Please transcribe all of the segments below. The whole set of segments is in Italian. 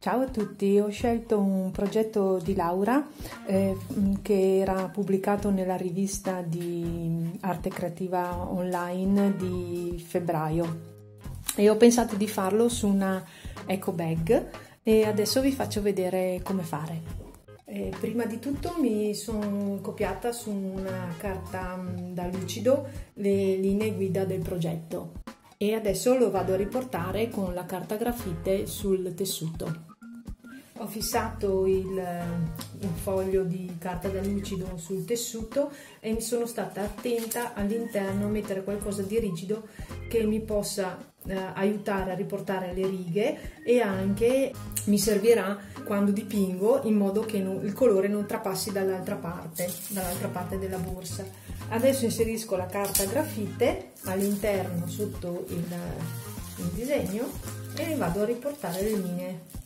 Ciao a tutti, ho scelto un progetto di Laura che era pubblicato nella rivista di arte creativa online di febbraio e ho pensato di farlo su una eco bag e adesso vi faccio vedere come fare. Prima di tutto mi sono copiata su una carta da lucido le linee guida del progetto e adesso lo vado a riportare con la carta grafite sul tessuto. Ho fissato il foglio di carta da lucido sul tessuto e mi sono stata attenta all'interno a mettere qualcosa di rigido che mi possa aiutare a riportare le righe e anche mi servirà quando dipingo in modo che il colore non trapassi dall'altra parte della borsa. Adesso inserisco la carta grafite all'interno sotto il disegno e vado a riportare le linee.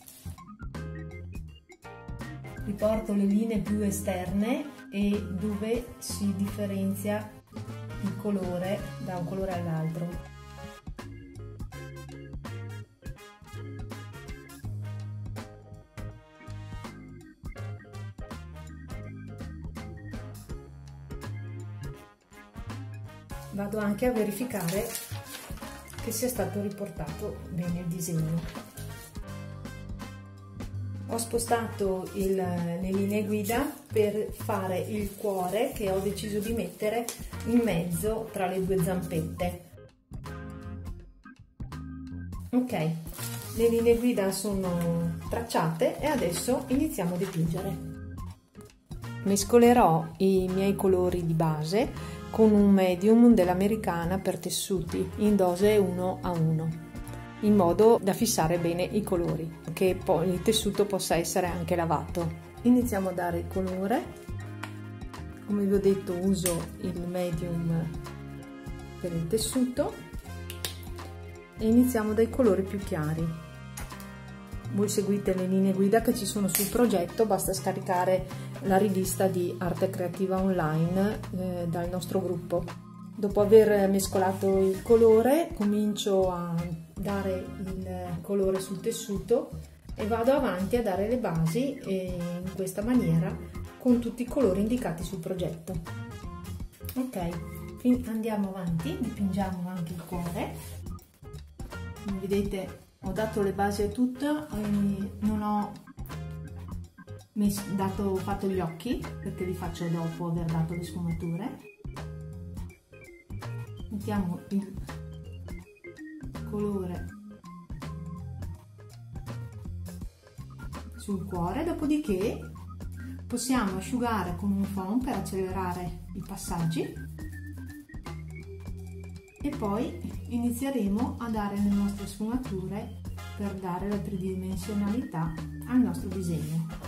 Riporto le linee più esterne e dove si differenzia il colore da un colore all'altro. Vado anche a verificare che sia stato riportato bene il disegno. Ho spostato le linee guida per fare il cuore che ho deciso di mettere in mezzo tra le due zampette. Ok, le linee guida sono tracciate e adesso iniziamo a dipingere. Mescolerò i miei colori di base con un medium dell'Americana per tessuti in dose 1:1. in modo da fissare bene i colori, che poi il tessuto possa essere anche lavato. Iniziamo a dare il colore. Come vi ho detto, uso il medium per il tessuto e iniziamo dai colori più chiari. Voi seguite le linee guida che ci sono sul progetto, basta scaricare la rivista di arte creativa online dal nostro gruppo. Dopo aver mescolato il colore, comincio a dare il colore sul tessuto e vado avanti a dare le basi in questa maniera con tutti i colori indicati sul progetto. Ok, andiamo avanti, dipingiamo anche il cuore. Come vedete, ho dato le basi a tutto e non ho fatto gli occhi perché li faccio dopo aver dato le sfumature. Mettiamo il colore sul cuore, dopodiché possiamo asciugare con un foam per accelerare i passaggi e poi inizieremo a dare le nostre sfumature per dare la tridimensionalità al nostro disegno.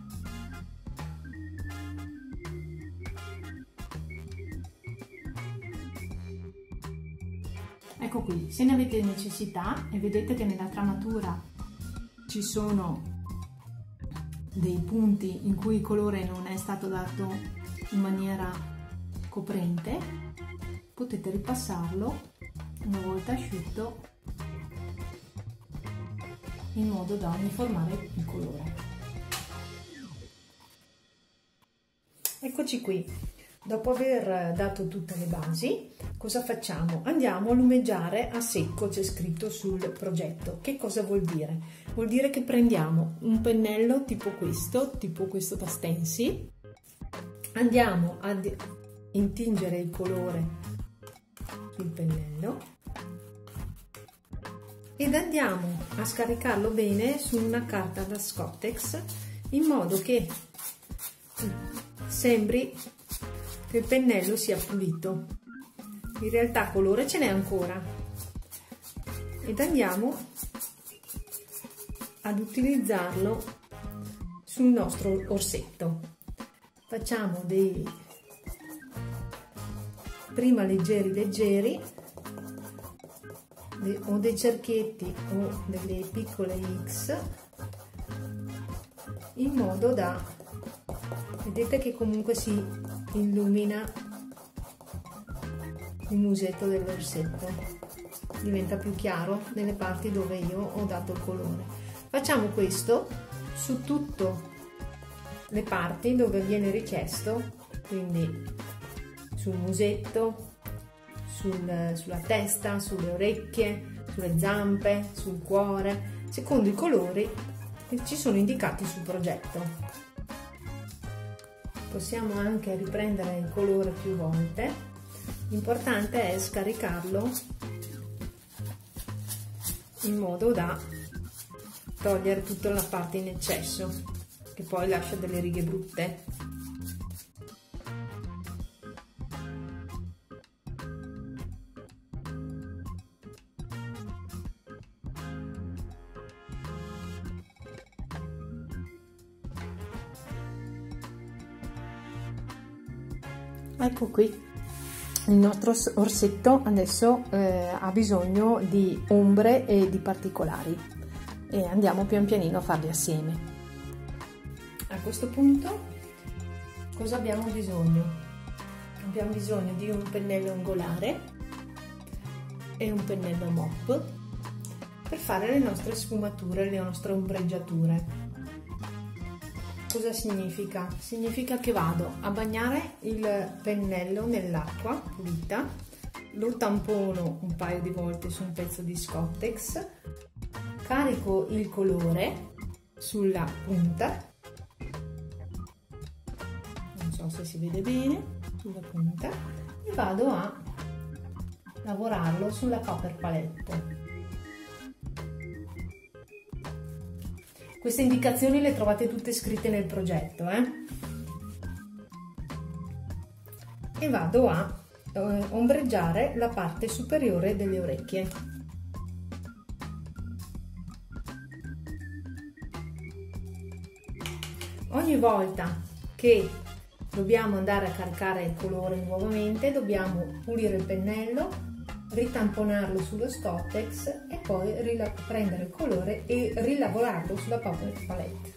Ecco qui, se ne avete necessità e vedete che nella tramatura ci sono dei punti in cui il colore non è stato dato in maniera coprente, potete ripassarlo una volta asciutto in modo da uniformare il colore. Eccoci qui. Dopo aver dato tutte le basi, cosa facciamo? Andiamo a lumeggiare a secco, c'è scritto sul progetto. Che cosa vuol dire? Vuol dire che prendiamo un pennello tipo questo da stencil, andiamo ad intingere il colore sul pennello ed andiamo a scaricarlo bene su una carta da Scottex in modo che sembri che il pennello sia pulito. In realtà colore ce n'è ancora ed andiamo ad utilizzarlo sul nostro orsetto. Facciamo prima leggeri o dei cerchietti o delle piccole X in modo da, vedete che comunque si illumina il musetto dell'orsetto, diventa più chiaro nelle parti dove io ho dato il colore. Facciamo questo su tutte le parti dove viene richiesto, quindi sul musetto, sulla testa, sulle orecchie, sulle zampe, sul cuore, secondo i colori che ci sono indicati sul progetto. Possiamo anche riprendere il colore più volte, l'importante è scaricarlo in modo da togliere tutta la parte in eccesso che poi lascia delle righe brutte. Ecco qui, il nostro orsetto adesso ha bisogno di ombre e di particolari e andiamo pian pianino a farli assieme. A questo punto cosa abbiamo bisogno? Abbiamo bisogno di un pennello angolare e un pennello mop per fare le nostre sfumature, le nostre ombreggiature. Cosa significa? Significa che vado a bagnare il pennello nell'acqua pulita, lo tampono un paio di volte su un pezzo di Scottex, carico il colore sulla punta, non so se si vede bene, sulla punta, e vado a lavorarlo sulla paper palette. Queste indicazioni le trovate tutte scritte nel progetto, e vado a ombreggiare la parte superiore delle orecchie. Ogni volta che dobbiamo andare a caricare il colore nuovamente dobbiamo pulire il pennello, ritamponarlo sullo Scottex e poi prendere il colore e rilavorarlo sulla paper palette.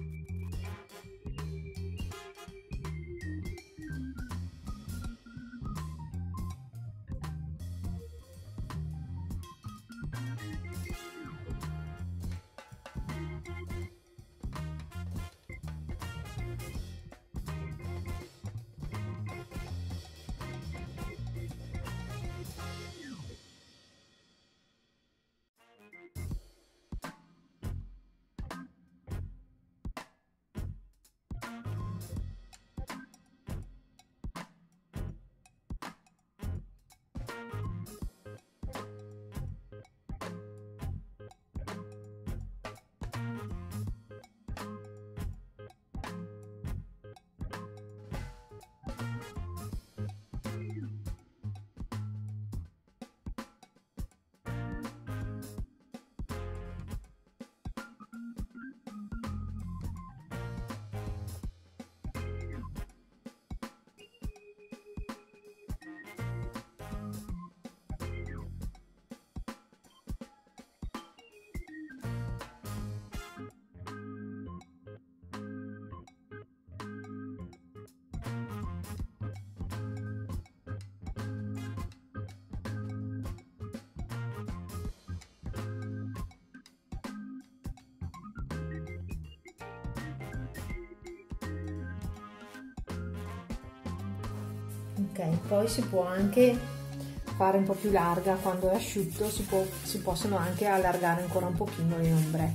Ok, poi si può anche fare un po' più larga quando è asciutto, si possono anche allargare ancora un pochino le ombre.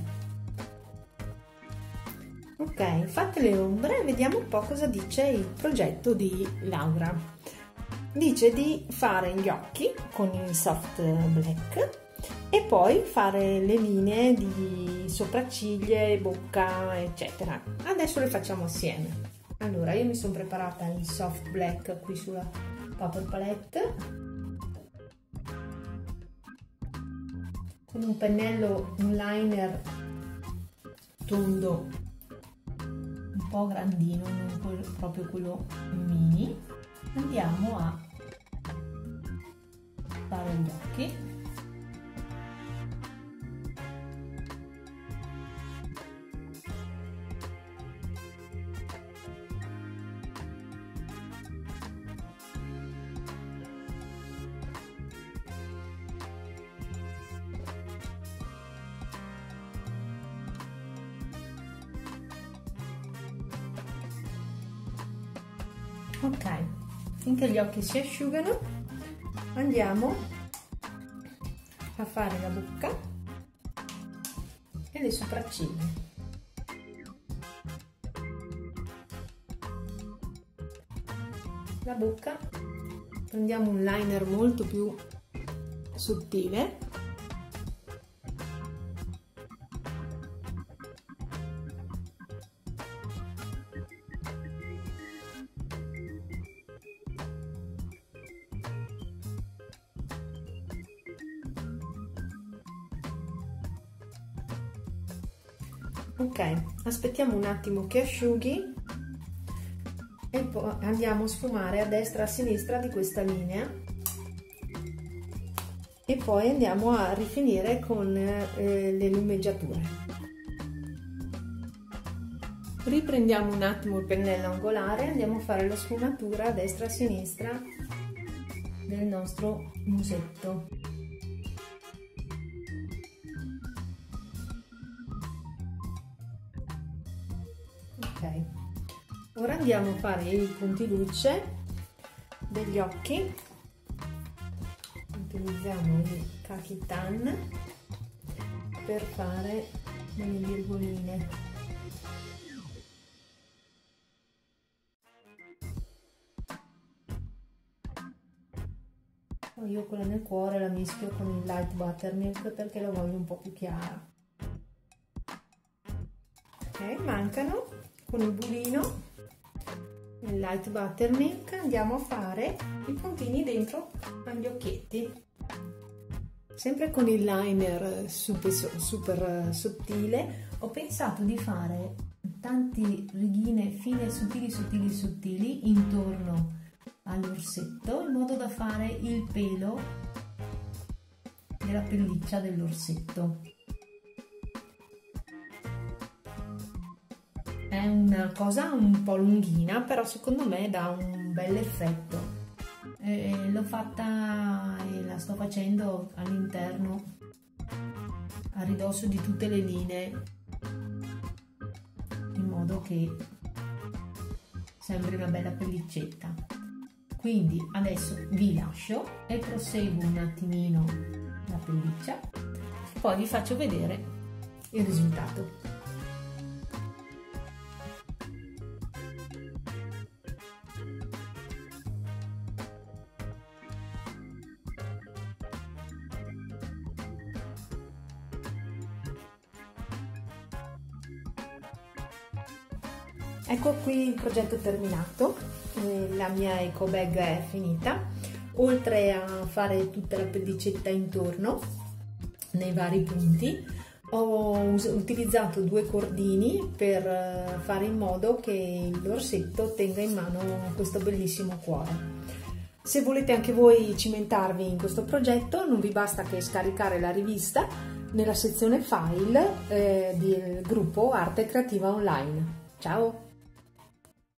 Ok, fatte le ombre, vediamo un po' cosa dice il progetto di Laura. Dice di fare gli occhi con il soft black e poi fare le linee di sopracciglia, bocca, eccetera. Adesso le facciamo assieme. Allora, io mi sono preparata il soft black qui sulla paper palette con un pennello, un liner tondo un po' grandino, non proprio quello mini. Andiamo a fare gli occhi. Ok, finché gli occhi si asciugano andiamo a fare la bocca e le sopracciglia. La bocca, prendiamo un liner molto più sottile . Ok, aspettiamo un attimo che asciughi e poi andiamo a sfumare a destra e a sinistra di questa linea e poi andiamo a rifinire con le lumeggiature. Riprendiamo un attimo il pennello angolare e andiamo a fare la sfumatura a destra e a sinistra del nostro musetto. Ok, ora andiamo a fare i punti luce degli occhi. Utilizziamo i Kaki Tan per fare delle virgoline. Io quella nel cuore la mischio con il Light Buttermilk perché la voglio un po' più chiara. Ok, mancano con il burino e il Light Buttermilk andiamo a fare i puntini dentro agli occhietti, sempre con il liner super sottile. Ho pensato di fare tante righine fine sottili intorno all'orsetto in modo da fare il pelo della pelliccia dell'orsetto. È una cosa un po' lunghina, però secondo me dà un bel effetto. L'ho fatta e la sto facendo all'interno, a ridosso di tutte le linee, in modo che sembri una bella pellicetta. Quindi adesso vi lascio e proseguo un attimino la pelliccia, poi vi faccio vedere il risultato. Ecco qui il progetto terminato, la mia eco bag è finita. Oltre a fare tutta la pellicetta intorno nei vari punti, ho utilizzato due cordini per fare in modo che l'orsetto tenga in mano questo bellissimo cuore. Se volete anche voi cimentarvi in questo progetto, non vi basta che scaricare la rivista nella sezione file del gruppo Arte Creativa Online. Ciao!